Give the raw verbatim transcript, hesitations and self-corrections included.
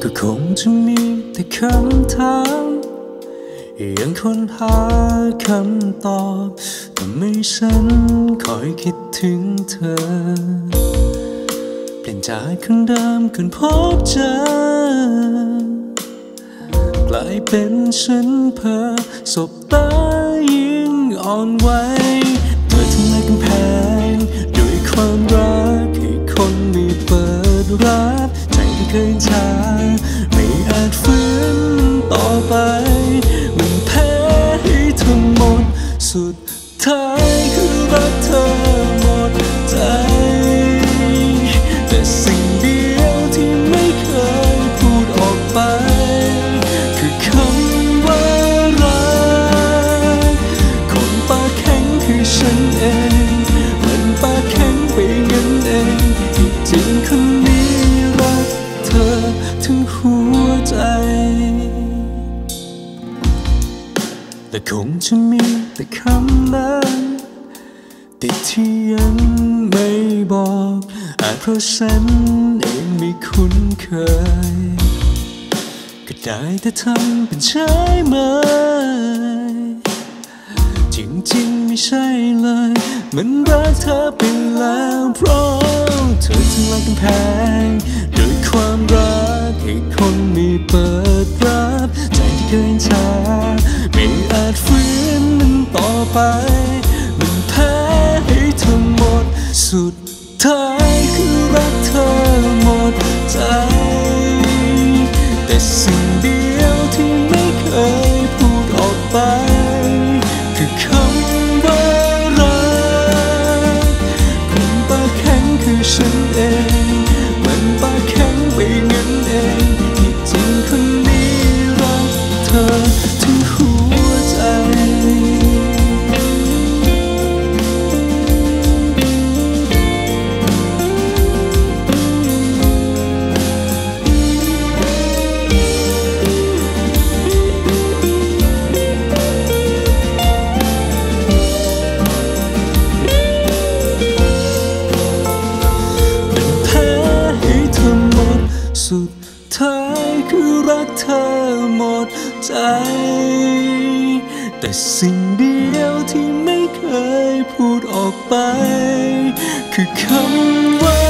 ก็คงจะมีแต่คำถามยังค้นหาคำตอบทำให้ฉันคอยคิดถึงเธอเปลี่ยนจากคนเดิมคนพบเจอกลายเป็นฉันเพ้อสบตายิ่งอ่อนไหวเธอทำลายกำแพงด้วยความรักให้คนไม่เปิดรับใจที่เคยชาไม่อาจฝืนต่อไปมันแพ้ให้เธอหมดสุดท้ายคือรักเธอหมดใจแต่สิ่งเดียวที่ไม่เคยพูดออกไปคือคำว่ารักคนปากแข็งคือฉันเองมันปากแข็งไปงั้นเองที่จริงคนนี้รักเธอถึงหัวใจแต่คงจะมีแต่คำนั้นแต่ที่ยังไม่บอกอาจเพราะฉันเองไม่คุ้นเคยก็ได้แต่ทำเป็นใช่ไหมจริงๆไม่ใช่เลยมันรักเธอไปแล้วเพราะเธอทำลายกำแพงด้วยความรักให้คนไม่เปิดรับใจที่เคยชาไม่อาจฝืนมันต่อไปมันแพ้ให้เธอหมดสุดท้ายคือรักเธอหมดใจแต่สิ่งเดียวที่ไม่เคยพูดออกไปคือคำว่ารักคนปากแข็งคือฉันเองมันปากแข็งไปงั้นเองที่จริงคนนี้รักเธอถึงหัวใจสุดท้ายคือรักเธอหมดใจแต่สิ่งเดียวที่ไม่เคยพูดออกไปคือคำว่า